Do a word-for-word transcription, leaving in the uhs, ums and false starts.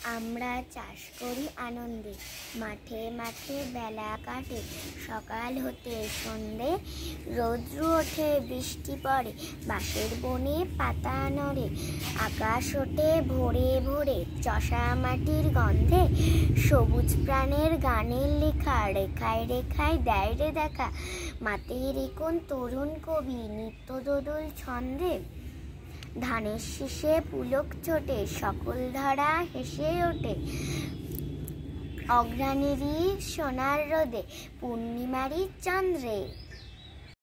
আমরা চাষ করি আনন্দে, মাঠে মাঠে বেলা কাটে, সকাল হতে সন্ধে। রৌদ্র ওঠে, বৃষ্টি পড়ে, বাঁশের বনে পাতা নড়ে, আকাশ ওঠে ভোরে ভোরে চষা মাটির গন্ধে। সবুজ প্রাণের গানের লেখা, রেখায় রেখায় দেয় রে দেখা, মাটির কোন তরুণ কবি নিত্য দোদুল ছন্দে। ধানের শীষে পুলক ছোটে, সকল ধারা হেসে ওঠে, অঘ্রাণেরই সোনার রোদে, পূর্ণিমারই চন্দ্রে।